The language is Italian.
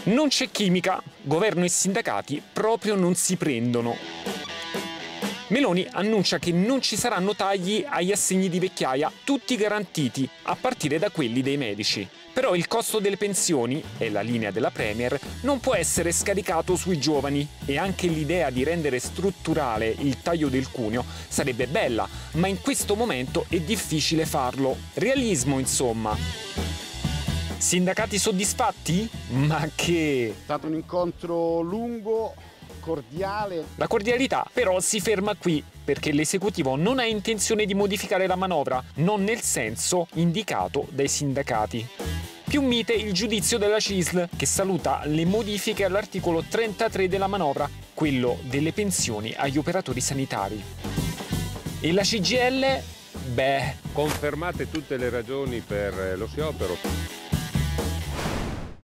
Non c'è chimica, governo e sindacati proprio non si prendono. Meloni annuncia che non ci saranno tagli agli assegni di vecchiaia, tutti garantiti, a partire da quelli dei medici. Però il costo delle pensioni, è la linea della Premier, non può essere scaricato sui giovani e anche l'idea di rendere strutturale il taglio del cuneo sarebbe bella, ma in questo momento è difficile farlo. Realismo, insomma. Sindacati soddisfatti? Ma che... È stato un incontro lungo, cordiale. La cordialità però si ferma qui, perché l'esecutivo non ha intenzione di modificare la manovra, non nel senso indicato dai sindacati. Più mite il giudizio della CISL, che saluta le modifiche all'articolo 33 della manovra, quello delle pensioni agli operatori sanitari. E la CGIL? Beh... Confermate tutte le ragioni per lo sciopero.